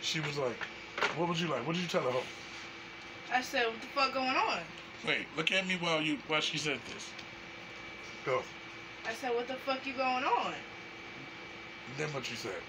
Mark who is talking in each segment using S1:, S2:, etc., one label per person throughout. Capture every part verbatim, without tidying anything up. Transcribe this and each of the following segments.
S1: she was like, what would you like? What did you tell her?
S2: I said, what the fuck going on?
S1: Wait, look at me while you while she said this. Go.
S2: I said, what the fuck you going on?
S1: Then what you said?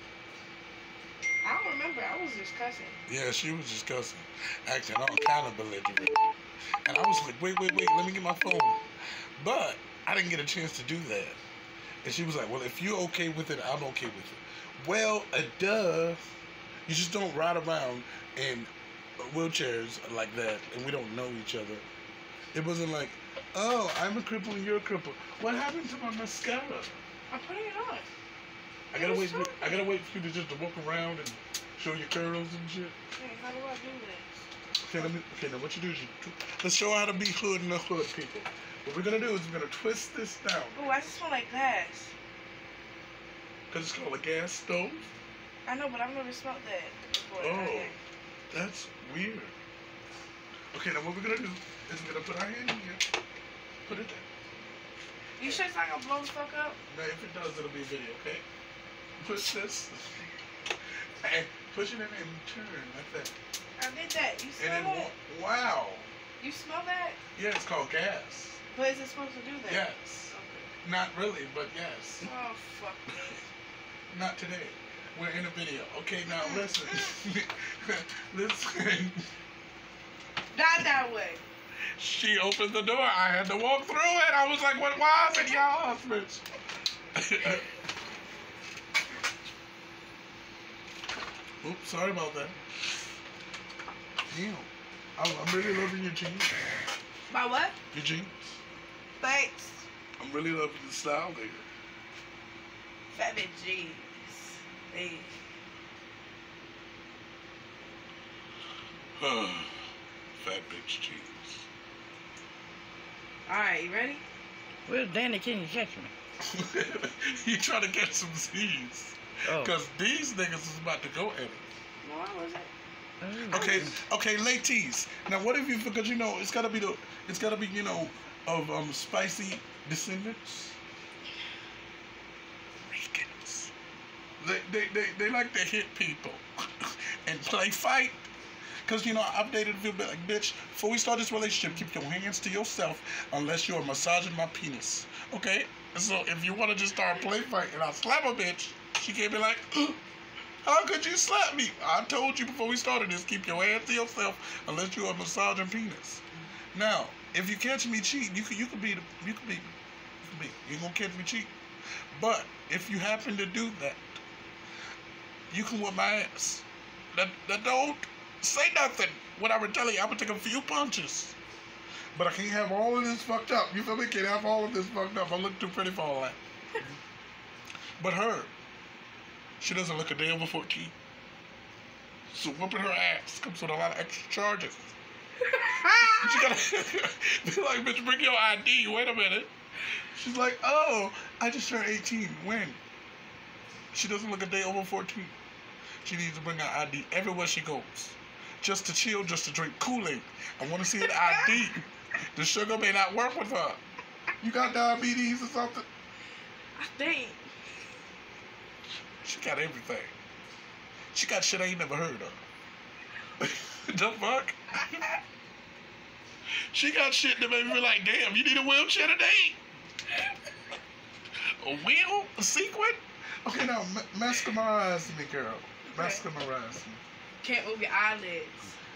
S2: I don't remember. I was just cussing.
S1: Yeah, she was just cussing, acting all kind of belligerent. And I was like, wait, wait, wait, let me get my phone. But I didn't get a chance to do that. And she was like, well, if you're okay with it, I'm okay with it. Well, uh, duh. You just don't ride around in wheelchairs like that, and we don't know each other. It wasn't like, oh, I'm a cripple and you're a cripple. What happened to my mascara?
S2: I'm putting it on.
S1: I gotta wait. For, I gotta wait for you to just to walk around and show your curls and shit.
S2: Hey, how do I do this?
S1: Okay, let me. Okay, now what you do is you. Let's show how to be hood in the hood, people. What we're gonna do is we're gonna twist this down.
S2: Oh, I just smell like gas.
S1: Cause it's called a gas stove.
S2: I know, but I've never smelled that before.
S1: Oh, that's weird. Okay, now what we're gonna do is we're gonna put our hand in here. Put it there.
S2: You sure it's not gonna blow the fuck up?
S1: Now, if it does, it'll be a video, okay? Push this. And push it in and turn like that.
S2: I did that. You smell
S1: and then,
S2: that?
S1: Wow.
S2: You smell that?
S1: Yeah, it's called gas.
S2: But is it supposed to do that?
S1: Yes. Okay. Not really, but yes.
S2: Oh, fuck.
S1: Not today. We're in a video. Okay, now listen. Listen.
S2: Not that way.
S1: She opened the door. I had to walk through it. I was like, what was it, y'all? Bitch. Oops, sorry about that. Damn. I'm, I'm really loving your jeans.
S2: My what?
S1: Your jeans.
S2: Thanks.
S1: I'm really loving the style there.
S2: Fat bitch jeans. Hey.
S1: Fat bitch jeans.
S2: Alright, you ready?
S3: Where's Danny? Can you catch me?
S1: You trying to catch some Z's. Because oh. These niggas is about to go at it.
S2: No, I wasn't.
S1: Okay, okay, ladies. Now, what if you, because you know, it's gotta be the, it's gotta be, you know, of um spicy descendants. Ricans. They, they, they, they like to hit people and play fight. Because, you know, I've dated a few bit like, bitch, before we start this relationship, keep your hands to yourself unless you're massaging my penis. Okay? So if you want to just start play fight and I'll slap a bitch, she can't be like, how could you slap me? I told you before we started this, keep your hands to yourself unless you're massaging penis. Now, if you catch me cheating, you could you could be the, you could be you could be you're gonna catch me cheating. But if you happen to do that, you can whip my ass. That that don't say nothing. When I retaliate, I'm gonna take a few punches. But I can't have all of this fucked up. You feel me? Can't have all of this fucked up. I look too pretty for all that. But her, she doesn't look a day over fourteen. So whooping her ass comes with a lot of extra charges. She gotta be like, bitch, bring your I D. Wait a minute. She's like, oh, I just turned eighteen. When? She doesn't look a day over fourteen. She needs to bring her I D everywhere she goes. Just to chill, just to drink Kool-Aid. I want to see an I D. The sugar may not work with her. You got diabetes or something?
S2: I think.
S1: She got everything. She got shit I ain't never heard of. The fuck? She got shit that made me be like, damn, you need a wheelchair today? A wheel? A sequin? Okay, now, mascarize me, girl. Mascarize me.
S2: Can't move your eyelids.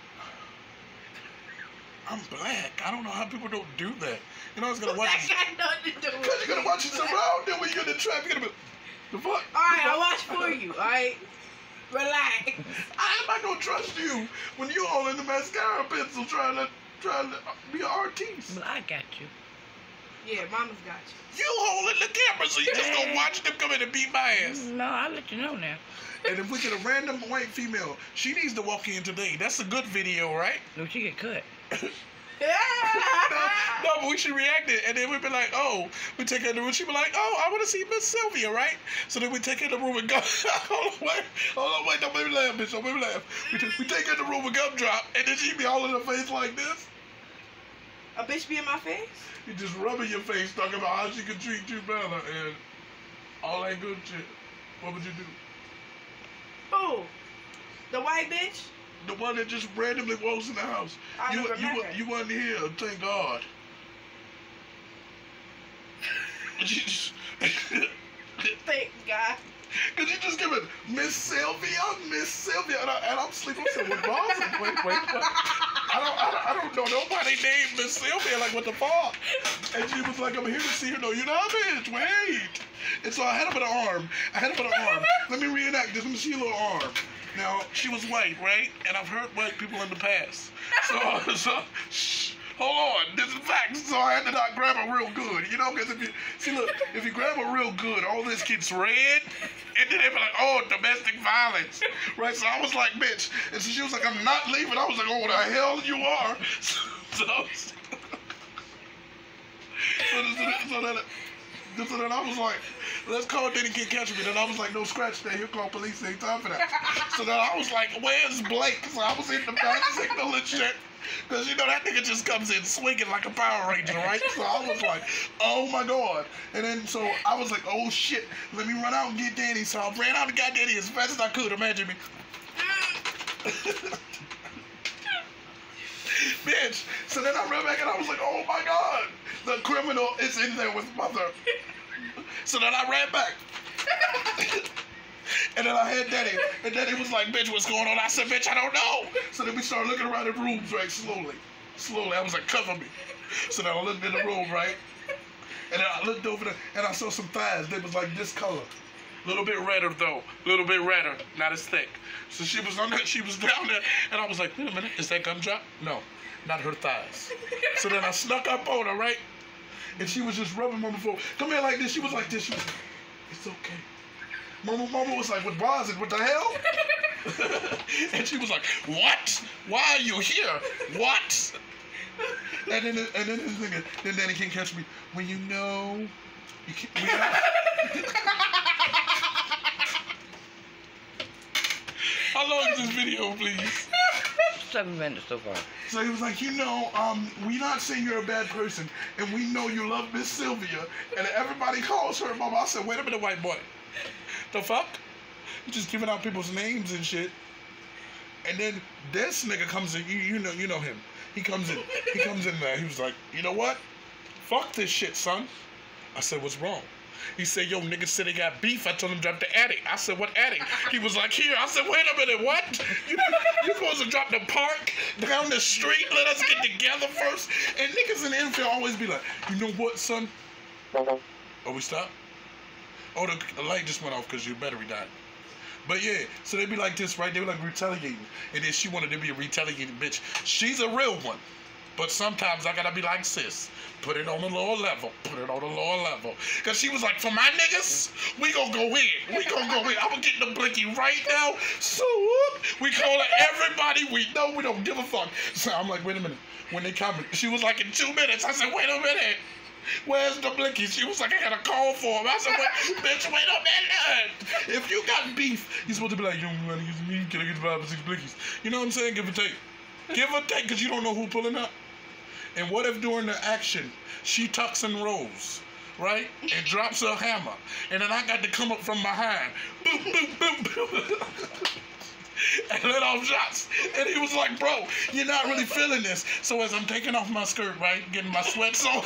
S1: I'm black. I don't know how people don't do that. You know, I was gonna watch it.
S2: That got nothing to do with it.
S1: Because you're gonna watch it surrounded when you're in the trap. You're gonna be, the fuck?
S2: Alright, I'll watch for you. Alright? Relax.
S1: I am not gonna trust you when you all in the mascara pencil trying to trying to be an artiste.
S3: Well, I got you.
S2: Yeah, mama's got you.
S1: You holding the camera, so you just gonna watch them come in and beat my ass.
S3: No, I'll let you know now.
S1: And if we get a random white female, she needs to walk in today. That's a good video, right?
S3: No, she get cut.
S1: no, no, but we should react it, and then we'd be like, oh, we take her in the room. She'd be like, oh, I want to see Miss Sylvia, right? So then we take her in the room and go, hold on, wait, hold on, wait, don't make me laugh, bitch, don't make me laugh. We, t- we take her in the room with gumdrop, and then she'd be all in her face like this.
S2: A bitch be in my face?
S1: You just rubbing your face, talking about how she could treat you better, and all that good shit. What would you do?
S2: Oh. The white bitch?
S1: The one that just randomly walks in the house.
S2: I
S1: You
S2: don't
S1: you
S2: remember.
S1: you wasn't here, thank God. She just,
S2: Thank God.
S1: Cause you just give it Miss Sylvia, Miss Sylvia, and, I, and I'm sleeping. I said, what boss? Wait, wait, wait. I don't, I don't, I don't know nobody named Miss Sylvia. Like, what the fuck? And she was like, I'm here to see her. No, you're not, bitch. Wait. And so I had her by the arm. I had her by the arm. Let me reenact this. Let me see your little arm. Now, she was white, right? And I've hurt white people in the past. So, so, shh. Hold on, this is facts. So I had to not grab her real good, you know, because if you see, look, if you grab her real good, all this gets red, and then they be like, oh, domestic violence, right? So I was like, bitch, and so she was like, I'm not leaving. I was like, oh, the hell you are. So, so, so, so, then, so then I was like, let's call Danny Can't Catch Me. Then I was like, no scratch there. He'll call police. Ain't time for that. So then I was like, where's Blake? So I was in the back signal and shit. Because, you know, that nigga just comes in swinging like a Power Ranger, right? So I was like, oh, my God. And then, so I was like, oh, shit. Let me run out and get Danny. So I ran out and got Danny as fast as I could. Imagine me. Bitch. So then I ran back and I was like, oh, my God. The criminal is in there with mother. So then I ran back. And then I had Daddy, and Daddy was like, bitch, what's going on? I said, bitch, I don't know. So then we started looking around the rooms, right, slowly. Slowly. I was like, cover me. So then I looked in the room, right? And then I looked over there, and I saw some thighs. They was like this color. A little bit redder, though. A little bit redder. Not as thick. So she was on there, she was down there, and I was like, wait a minute, is that gumdrop? No, not her thighs. So then I snuck up on her, right? And she was just rubbing Mama for, come here like this. She was like this. She was like, it's okay. Mama, Mama was like, what was it? What the hell? And she was like, what? Why are you here? What? And then, and then, this nigga, then Danny Can't Catch Me. When you know, you can't. We have... How long is this video, please?
S3: Seven minutes so far.
S1: So he was like, you know, um, we not saying you're a bad person, and we know you love Miss Sylvia, and everybody calls her Mama. I said, wait a minute, white boy. The fuck? You just giving out people's names and shit. And then this nigga comes in. You, you know, you know him. He comes in. He comes in there. He was like, you know what? Fuck this shit, son. I said, what's wrong? He said, yo, niggas said they got beef. I told him drop the attic. I said, what attic? He was like, here. I said, wait a minute, what? You, you supposed to drop the park down the street? Let us get together first. And niggas in the infield always be like, you know what, son? Oh, we stop? Oh, the, the light just went off because your battery died. But yeah, so they be like this, right? They be like retaliating. And then she wanted to be a retaliating bitch. She's a real one. But sometimes I gotta be like, sis, put it on the lower level. Put it on the lower level. Because she was like, for my niggas, we gonna go in. We gonna go in. I'm gonna get the blicky right now. So, whoop, we calling everybody we know. We don't give a fuck. So I'm like, wait a minute. When they come, she was like, in two minutes. I said, wait a minute. Where's the blicky? She was like, I got a call for him. I said, wait, bitch, wait a minute. If you got beef, you're supposed to be like, yo, man, use me. Can I get five or six blickies? You know what I'm saying? Give or take. Give or take, because you don't know who pulling up. And what if during the action, she tucks and rolls, right? And drops her hammer. And then I got to come up from behind. Boom, boom, boom, boom. And let off shots. And he was like, bro, you're not really feeling this. So as I'm taking off my skirt, right, getting my sweats on.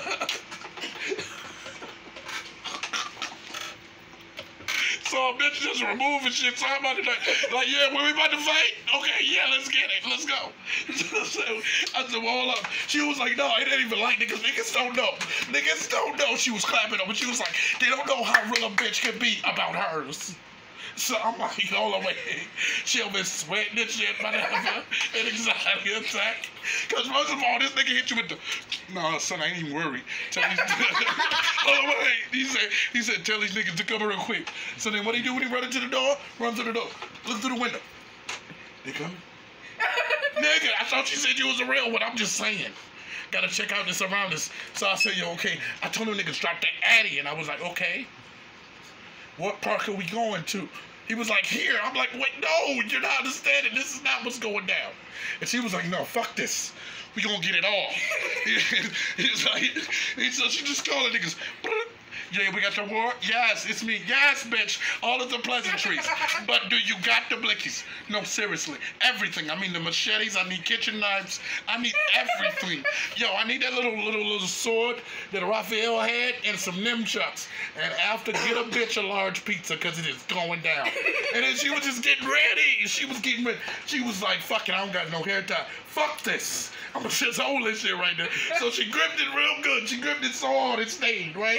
S1: So a bitch just removing shit. So I'm about to like, like, yeah, when we about to fight? Okay, yeah, let's get it. Let's go. So I said, well, hold up. She was like, no, it ain't even like niggas. Niggas don't know. Niggas don't know. She was clapping up, but she was like, they don't know how real a bitch can be about hers. So I'm like, hold on, wait. She'll be sweating and shit, whatever, an anxiety attack. Because first of all, this nigga hit you with the, no, son, I ain't even worried. Tell these, hold on, wait. He said, he said, tell these niggas to come real quick. So then what he do when he run into the door? Run to the door. Look through the window. They coming? Nigga, I thought you said you was a real one. I'm just saying. Gotta check out the surroundings. So I said, yo, okay. I told them niggas drop the Addy, and I was like, okay. What park are we going to? He was like, here. I'm like, wait, no, you're not understanding. This is not what's going down. And she was like, no, fuck this. We gonna get it all. He's like, he, so she just calling niggas. Yeah, we got the war. Yes, it's me. Yes, bitch. All of the pleasantries. But do you got the blickies? No, seriously. Everything. I mean, the machetes. I need kitchen knives. I need everything. Yo, I need that little, little, little sword that Raphael had and some nunchucks. And after, get a bitch a large pizza because it is going down. And then she was just getting ready. She was getting ready. She was like, fuck it, I don't got no hair tie. Fuck this. I'm gonna just hold this shit right there. So she gripped it real good. She gripped it so hard it stayed, right?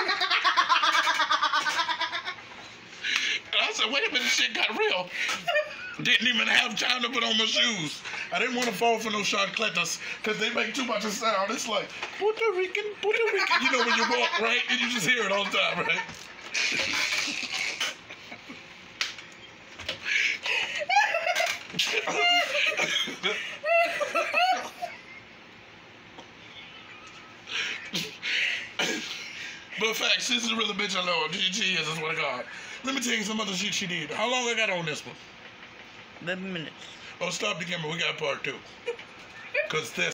S1: And I said, wait a minute, shit got real. Didn't even have time to put on my shoes. I didn't want to fall for no chancletas because they make too much of sound. It's like, Puerto Rican, Puerto Rican. You know when you walk, right? And you just hear it all the time, right? But facts, this is really bitch I know. She, she is, I swear to God. Let me tell you some other shit she did. How long I got on this one?
S3: eleven minutes.
S1: Oh, stop the camera. We got part two. Because this.